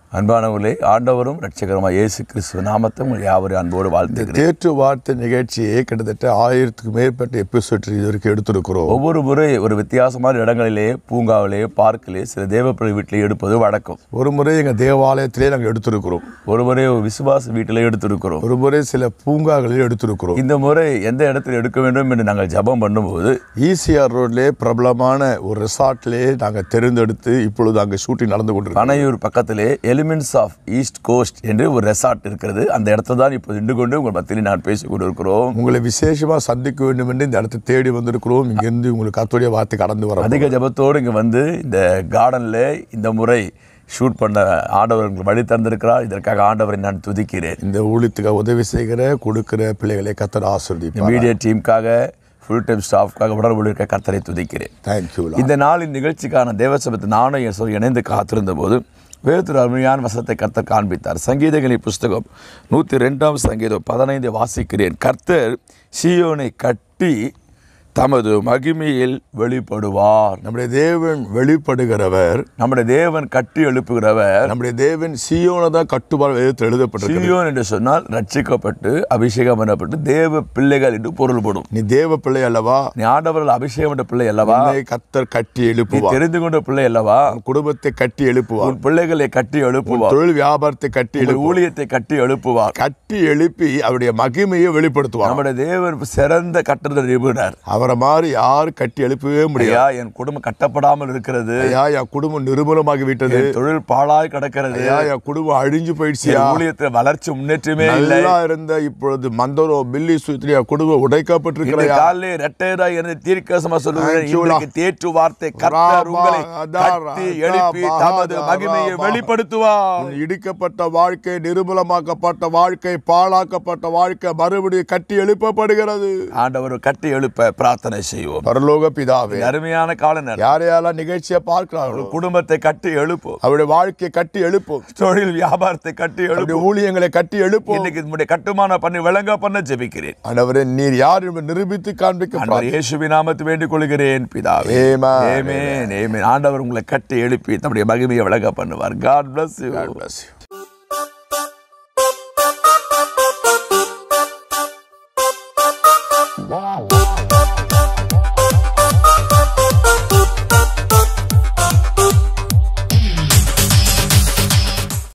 அன்பானவர்களே, ஆண்டவரும் இரட்சகருமாய் இயேசு கிறிஸ்துவ நாமத்தை உங்கள் யாவரையும் அன்போடு வாழ்த்துகிறேன். தேற்று வார்த்தை நிகழ்ச்சியை கிட்டத்தட்ட 1000க்கும் மேற்பட்ட எபிசோட் இதுவரைக்கும் எடுத்திருக்கிறோம். ஒவ்வொரு முறை ஒரு வித்தியாசமான இடங்களிலே, பூங்காவிலே, பார்க்கிலே, சில தேவப்பிள்ளை வீட்டிலே எடுப்பது வழக்கம். ஒரு முறை எங்கள் தேவாலயத்திலே நாங்கள் எடுத்திருக்கிறோம். ஒரு முறை விசுவாச வீட்டிலே எடுத்திருக்கிறோம். ஒரு முறை சில பூங்காகளில் எடுத்திருக்கிறோம். இந்த முறை எந்த இடத்தில் எடுக்க வேண்டும் என்று நாங்கள் ஜெபம் பண்ணும்போது ஈசிஆர் ரோட்லேயே பிரபலமான ஒரு ரிசார்ட்லேயே நாங்கள் தேர்ந்தெடுத்து இப்பொழுது அங்கே ஷூட்டிங் நடந்து கொண்டிருக்கோம். பனையூர் பக்கத்திலே எலிமெண்ட்ஸ் ஆஃப் ஈஸ்ட் கோஸ்ட் என்று ஒரு ரெசார்ட் இருக்கிறது. அந்த இடத்துல தான் இப்போ நின்று கொண்டு உங்கள் மத்தியில் நான் பேசிக் கொண்டிருக்கிறோம். உங்களை விசேஷமாக சந்திக்க வேண்டும் என்று இந்த இடத்தை தேடி வந்திருக்கிறோம். இங்கிருந்து உங்களுக்கு கர்த்தருடைய வார்த்தை கடந்து வர அதிக ஜெபத்தோடு இங்கே வந்து இந்த கார்டனில் இந்த முறை ஷூட் பண்ண ஆண்டவர் வழி தந்திருக்கிறார். இதற்காக ஆண்டவரை நான் துதிக்கிறேன். இந்த ஊழியத்துக்காக உதவி செய்கிற கொடுக்கிற பிள்ளைகளை கர்த்தர் ஆசீர்வதிப்பார். மீடியா டீமுக்காக, ஃபுல் டைம் ஸ்டாஃப்காக, உடல் இருக்க கர்த்தரை துதிக்கிறேன். தேங்க்யூ. இந்த நாளின் நிகழ்ச்சிக்கான தேவசபத்தை நானும் என் சொல்லி இணைந்து காத்திருந்த போது வேறு அருமையான வசனத்தை கர்த்தர் காண்பித்தார். சங்கீதங்களின் புஸ்தகம் 102 சங்கீதம் 15 வாசிக்கிறேன். கர்த்தர் சீயோனை கட்டி தமது மகிமையில் வெளிப்படுவார். நம்முடைய தேவன் வெளிப்படுகிறவர், நம்முடைய தேவன் கட்டி எழுப்புகிறவர். நம்முடைய தேவன் சீயோனை தான் கட்டுவார். வேதத்தில் எழுதப்பட்டிருக்கிறது. சீயோன் என்று சொன்னால் ரட்சிக்கப்பட்டு அபிஷேகம் பண்ணப்பட்டு தேவ பிள்ளைகள் என்று பொருள்படும். நீ தேவ பிள்ளை அல்லவா? நீ ஆண்டவர்கள் அபிஷேகம் பண்ண பிள்ளை அல்லவா? கர்த்தர் கட்டி எழுப்புவார். தெரிந்து கொண்ட பிள்ளை அல்லவா? குடும்பத்தை கட்டி எழுப்புவார். உன் பிள்ளைகளை கட்டி எழுப்புவார். தொழில் வியாபாரத்தை கட்டி எழுப்புவார். ஊழியத்தை கட்டி எழுப்புவார். கட்டி எழுப்பி அவருடைய மகிமையை வெளிப்படுத்துவார். நம்முடைய தேவன் சிறந்த கட்டுரை நிபுணர். அவரை மாதிரி யார் கட்டி எழுப்பவே முடியாது. என் குடும்பம் கட்டப்படாமல் இருக்கிறது. என் குடும்பம் நிர்மூலமாகி விட்டது. தொழில் பாழாய் கிடக்கிறது. என் குடும்பம் அழிஞ்சு போயிடுச்சு. ஊழியத்தில் வளர்ச்சி முன்னேற்றமே நல்லா இருந்த இப்பொழுது மந்தரோ பில்லி சுத்திரியா குடும்பம் உடைக்கப்பட்டிருக்கிற காலையிலே ரெட்டையராய் இருந்து தீர்க்கதரிசனமாக சொல்லுகிறேன். தேற்று வார்த்தை கர்த்தர் உங்களை கட்டி எழுப்பி தமது மகிமையை வெளிப்படுத்துவார். இடிக்கப்பட்ட வாழ்க்கை, நிர்மூலமாக்கப்பட்ட வாழ்க்கை, பாழாக்கப்பட்ட வாழ்க்கை மறுபடியும் கட்டி எழுப்பப்படுகிறது. ஆண்டவர் கட்டி எழுப்ப பிரார்த்தனை செய்வோம். பரலோக பிதாவே, அருமையான கால நேரம். யாரையால நிகழ்ச்சியை பார்க்கிறார்களோ குடும்பத்தை கட்டி எழுப்போம். அவருடைய வாழ்க்கையை கட்டி எழுப்போம். தொழில் வியாபாரத்தை கட்டி எழுப்போம். ஊழியங்களை கட்டி எழுப்போம். இன்னைக்கு நம்முடைய கட்டுமான பண்ணி விளங்க பண்ண ஜெபிக்கிறேன். ஆண்டவரே, நீர் யார் என்று நிரூபித்து காண்பிக்க இயேசுவின் நாமத்தில் வேண்டிக் கொள்கிறேன் பிதாவே. ஆமென். ஆமென். ஆண்டவர் உங்களை கட்டி எழுப்பி நம்முடைய மகிமையை விளங்க பண்ணுவார். God bless you.